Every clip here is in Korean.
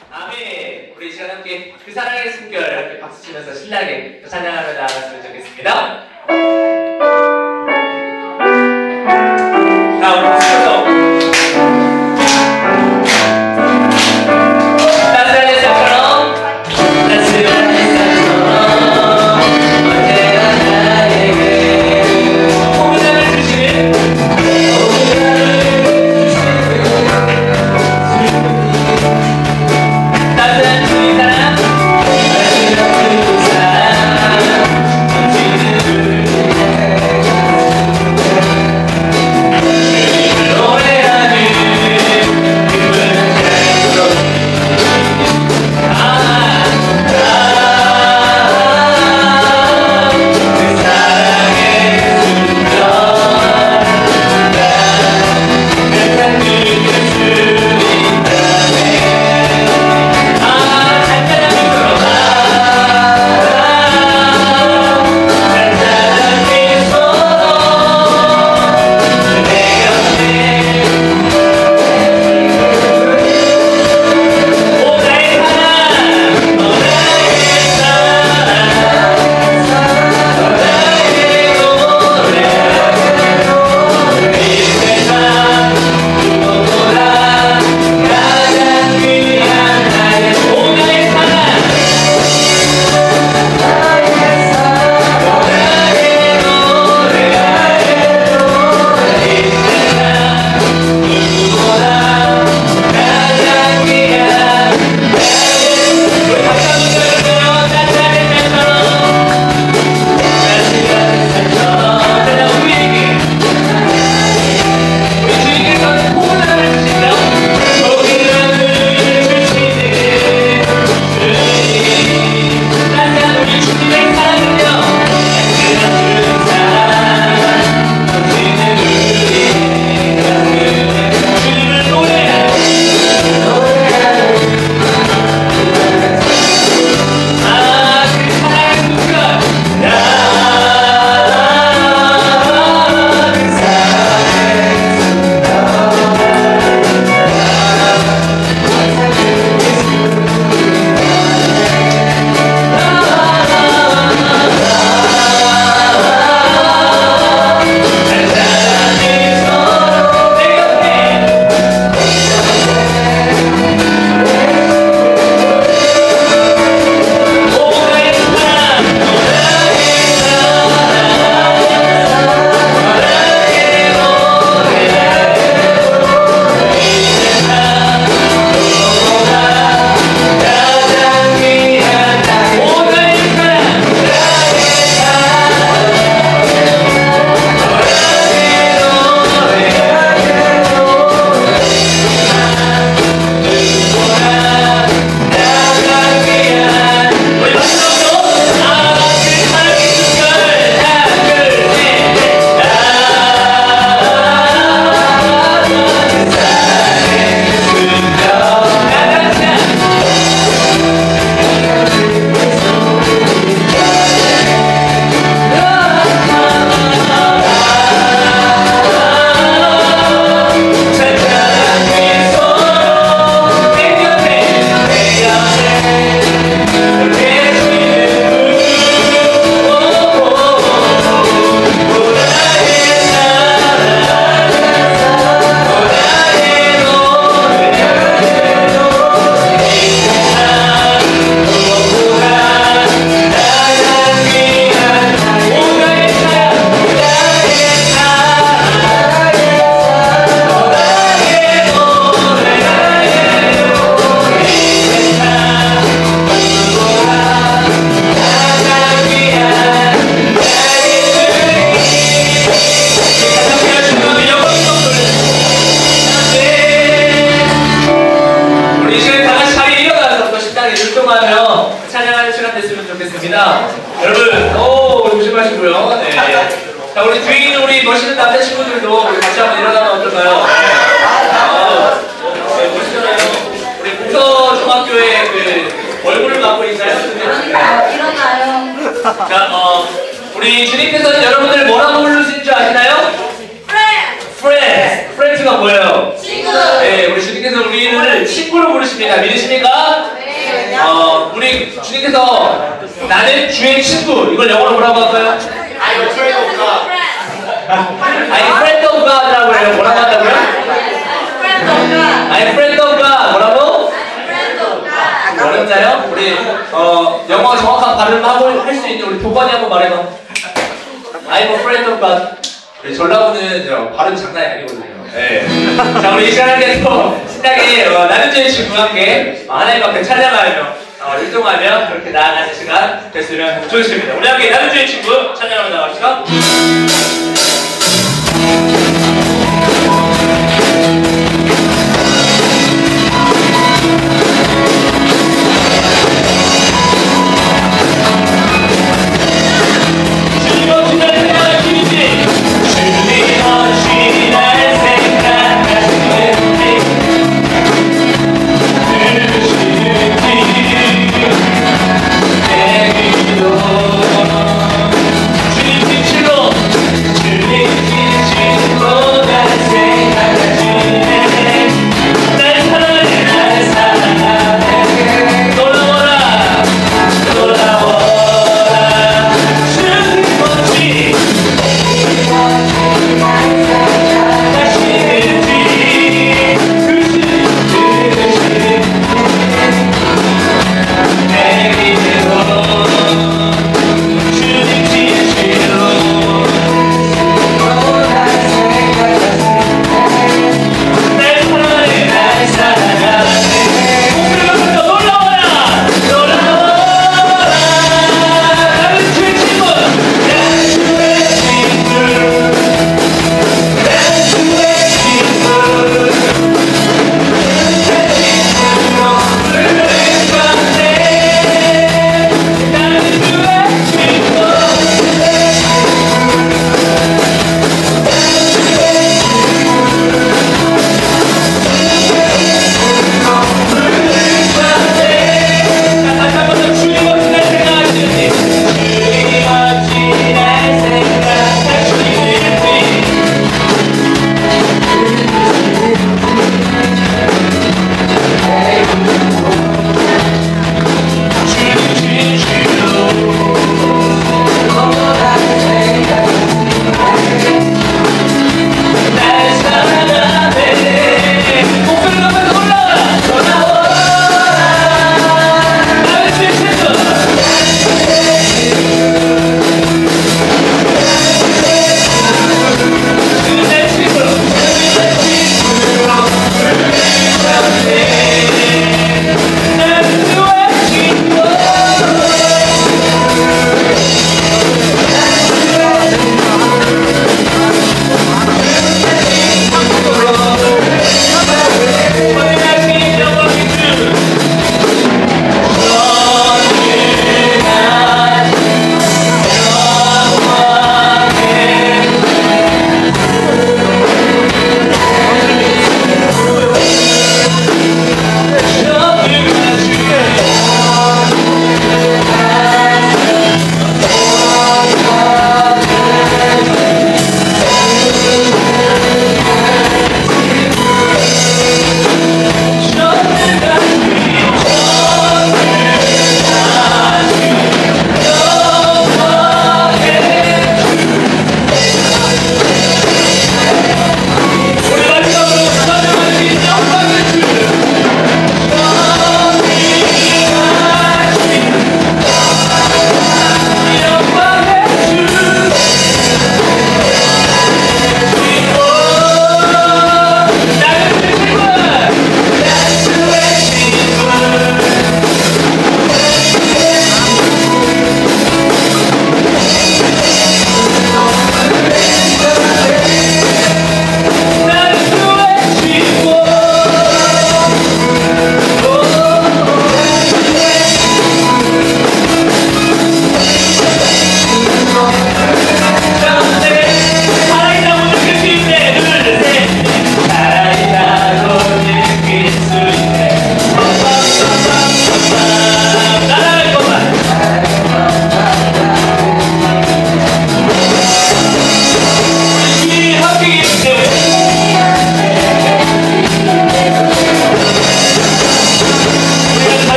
아멘. 우리 이 시간 함께 그 사랑의 숨결 이렇게 박수 치면서 신나게 찬양하며 나아갔으면 좋겠습니다. 자, 우리 박수 쳐서 따스한 햇살처럼 따스한 햇살처럼 언제나 나에게 포근함을 주시는 따스한 주의 사랑 따스한 그 사랑 당신을 찬양하는 시간 됐으면 좋겠습니다. 여러분, 조심하시고요. 네. 자, 우리 뒤에 있는 우리 멋있는 남자친구들도 우리 같이 한번 일어나면 어떨까요? 네, 멋있잖아요. 우리 공서중학교의 그 얼굴을 맡고 있나요? 일어나요. 자, 우리 주님께서는 여러분들 뭐라고 부르신 줄 아시나요? Friends. Friends가 뭐예요? 친구. 네, 우리 주님께서 우리를 친구로 부르십니다. 믿으십니까? 우리 주님께서 나는 주의 친구 이걸 영어로 뭐라고 할까요? I'm a friend of God. I'm friend of God라고 해요. 뭐라고 한다고요? I'm friend of God. 뭐라고? 어렵나요? 우리 영어 정확한 발음하고 할 수 있는 우리 도관이 한번 말해봐. I'm a friend of God. 우리 전라도는 발음 장난이 아니거든요. 네. 자, 우리 이 시간에 또 신나게 나는 주의 친구와 함께 하나님 앞에 찬양하며 율동하며 그렇게 나아가는 시간 됐으면 좋겠습니다. 우리 함께 나는 주의 친구 찬양하며 나갑시다. 주님 빛으로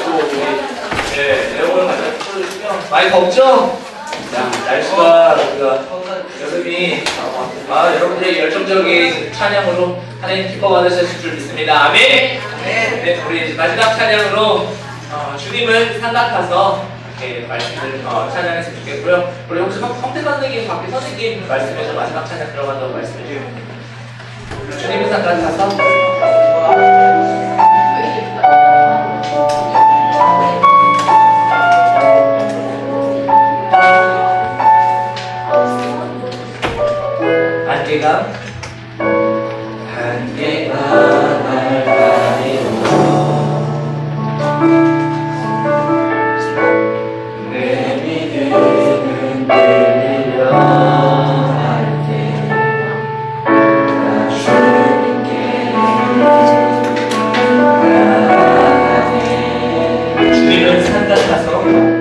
또 우리 에어컨을 가져다 틀어주시면 많이 덥죠? 자, 날씨가 우리가 여름이 여러분들의 열정적인 찬양으로 하나님 기뻐 받으셨을 줄 믿습니다. 아멘. 네, 우리 마지막 찬양으로 주님은 산 같아서 이렇게 말씀을 찬양했으면 좋겠고요. 우리 혹시 성태 선생님, 밖에 선생님 말씀에서 마지막 찬양 들어간다고 말씀해 주세요. 주님은 산 같아서. 한계가 날 가리고 내 믿음은 들리려 할때 나 주님께 나아가네. 주님은 산 같아서